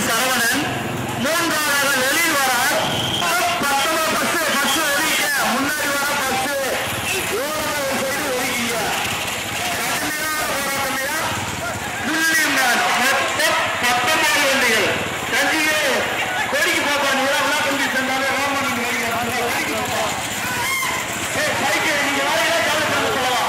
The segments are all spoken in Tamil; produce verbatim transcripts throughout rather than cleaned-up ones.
சரவணன், மூன்றாவதாக வெளியில் வர பத்தொன்பது பஸ் பஸ் ஒதுக்க முன்னாடி வர பஸ் ஓரளவு செய்து ஒதுக்கிங்க. கடுமையான போராட்டமையா புள்ளியம் பத்தொன்பது வண்டிகள் கஞ்சியே கோரிக்கை பார்ப்பா. நீங்க விழா கம்பி சென்றாலே ரோமன் கோரிக்கை பார்ப்பா. சைக்கிள் நீங்க வேலையில காலை பண்ண சொல்லலாம்.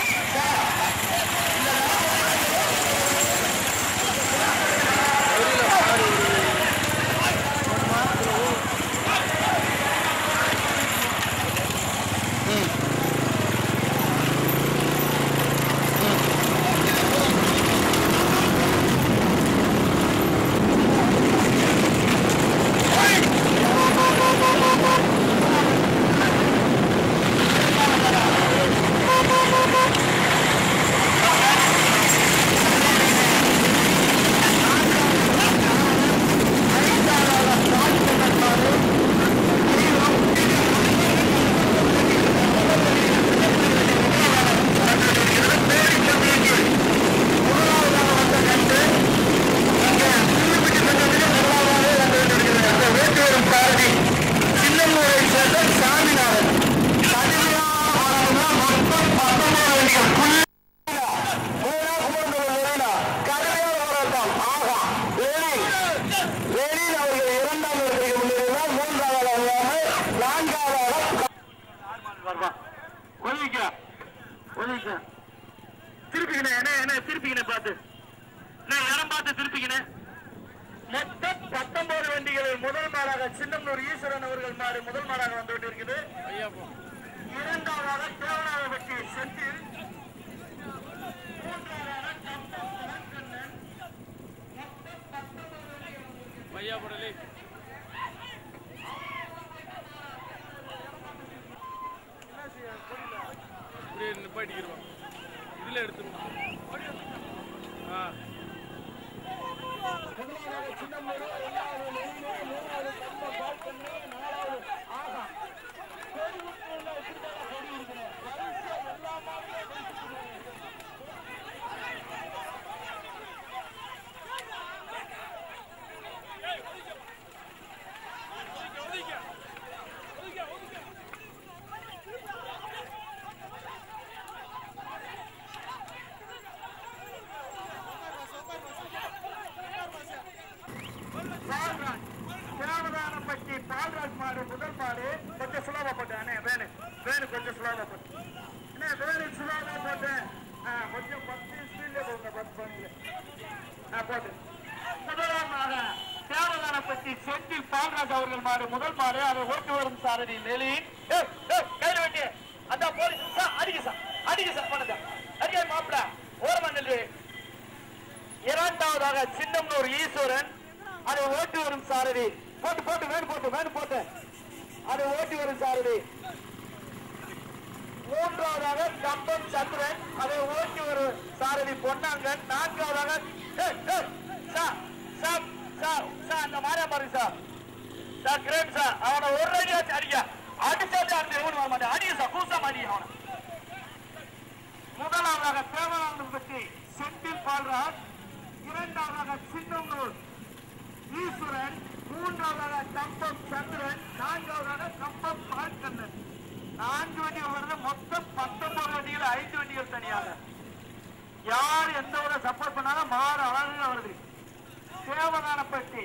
திருப்பிக்கினே என்ன என்ன திருப்பிக்கினே பார்த்து இடம் பார்த்து திருப்பிக்கினே. மொத்தம் பத்தொன்பது வண்டிகளில் முதல் மாடாக சின்னம்னூர் ஈஸ்வரன் அவர்கள் மாடு முதல் மாடாக வந்து கொண்டிருக்குது. இரண்டாவதாக தேவனாவபட்டி செந்தில், மூன்றாவதாக கண்ணன். மொத்தம் பத்தொன்பது வண்டிகள். நிப்பாட்டிக்கிறோம் இதுல எடுத்துருவோம். தேவதானப்பட்டி பால்ராஜ் மாடு முதல் மாடு கொஞ்சம் சுலபா போட்டேன். வேணு வேணு கொஞ்சம் சுலபா போட்டேன். என்ன வேணு சுலபா போட்டேன். கொஞ்சம் பத்து ஸ்பீட்ல போங்க. பத்து பாயிண்ட்ல போட்டு முதலாமாக தேவதானப்பட்டி செந்தில் பால்ராஜ் அவர்கள் மாடு முதல் மாடு. அதை ஓட்டு வரும் சாரதி நெலி கையில் வெட்டி அந்த போலீஸ் அடிக்க சார் அடிக்க சார் பண்ண அடிக்க மாப்பிட ஓரமா நெல்லு. இரண்டாவதாக சின்னம்னூர் ஈஸ்வரன், அதை ஓட்டி வரும் சாரதி போட்டு போட்டு வேணு போட்டு வேணு போட்டு அதை ஓட்டி வரும் சாரதி. மூன்றாவதாக கம்பம் சந்திரன், அதை ஓட்டி வரும் சாரதி பொன்னாங்கன். நான்காவதாக அந்த மாரியா பாருங்க சார் சார் கிரேட் சார். அவனை ஒரு அடியாச்சு அடிக்க அடிச்சாச்சு அந்த எவனு வர மாட்டேன். அடிக்க சார் கூசா மாடி அவனை. முதலாவதாக தேவதானப்பட்டி செந்தில் பால்ராஜ், இரண்டாவதாக சின்னம்னூர் ஈஸ்வரன், மூன்றாவதாக கம்பம் சந்திரன், நான்காவதாக கம்பம் பால்கண்ணன். நான்கு வண்டிகள் வருது. மொத்தம் பத்தொன்பது வண்டிகள், ஐந்து வண்டிகள் தனியாக. யார் எந்த ஒரு சப்போர்ட் பண்ணாலும் மாறு அழகுல வருது. தேவதானப்பட்டி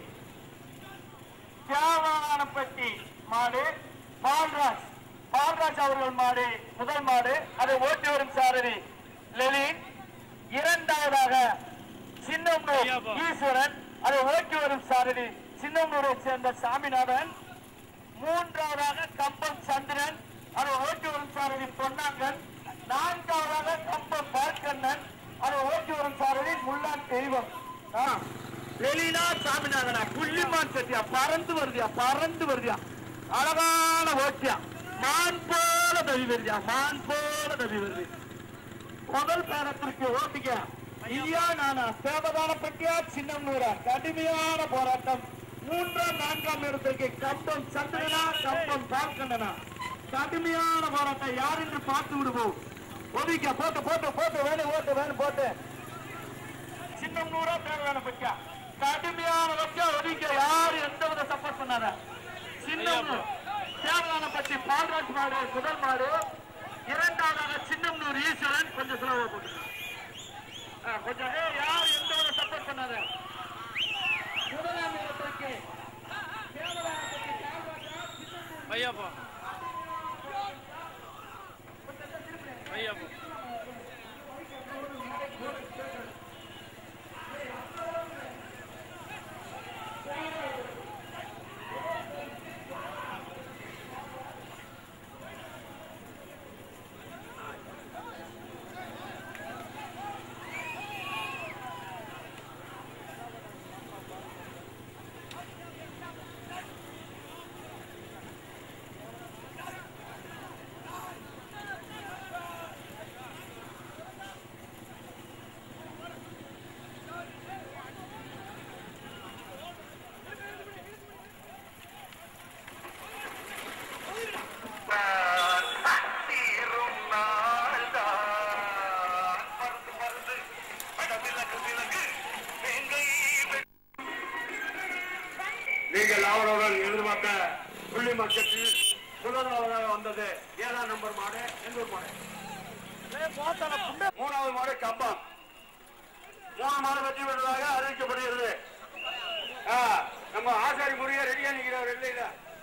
தேவதானப்பட்டி மாடு பால்ராஜ் பால்ராஜ் அவர்கள் மாடு முதல் மாடு. அதை ஓட்டி வரும் சாரதி லெலின். இரண்டாவதாக சின்னம்னூர் ஈஸ்வரன், அதை ஓட்டி வரும் சாரதி சின்னம்னூரை சேர்ந்த சாமிநாதன். மூன்றாவதாக கம்பம் சந்திரன், அதை ஓட்டி வரும் சாரதி பொன்னாங்கன். நான்காவதாக கம்பம் பால்கண்ணன், அதை ஓட்டி வரும் சாரதி முல்லான் தெய்வம். லெலினா சாமிநாதனா புள்ளிமான் சட்டியா பறந்து வருதியா பறந்து வருதியா அழகான ஓட்டியா மான் போல தவி வருதியா மான் போல தவி வருது. முதல் பேரத்திற்கு ஓட்டிக்க ஐயா நானா தேவதானப்பட்டியா சின்னம்னூரா கடுமையான போராட்டம். மூன்றாம் நான்காம் இடத்திற்கு கம்பம் சந்திரனா கம்பம் பால்கண்ணனா கடுமையான போராட்டம். யார் என்று பார்த்து விடுவோம். ஒதுக்க போட்டு போட்டு போட்டு வேணும் ஓட்டு வேணும் போட்டு சின்னம்னூரா தேவதானப்பட்டியா கடுமையான வச்சா ஒதுங்க. யாரு எந்த வித சப்போர்ட் பண்ணாத. சின்னம்னூர் தேவதானப்பட்டி பால்ராஜ் மாடு முதல் மாடு. இரண்டாவதாக சின்னம்னூர் ஈஸ்வரன். கொஞ்சம் செலவு போட்டு கொஞ்சம் யார் எந்த வித சப்போர்ட் பண்ணாத. முதலாம் இடத்திற்கு தேவதானப்பட்டி ஐயாப்பா ஐயாப்பா நீங்கள் அவருடன் எதிர்பார்த்த புள்ளி மக்கத்தில் முதலாவதாக வந்தது ஏழாம் நம்பர் மாடு எந்தூர் மாடு. மூணாவது மாடு கம்பம். மூணு மாடு வெற்றி பெற்றதாக அறிவிக்கப்படுகிறது. நம்ம ஆசாரி முறையா ரெடியா நிற்கிறவர் இல்லையா?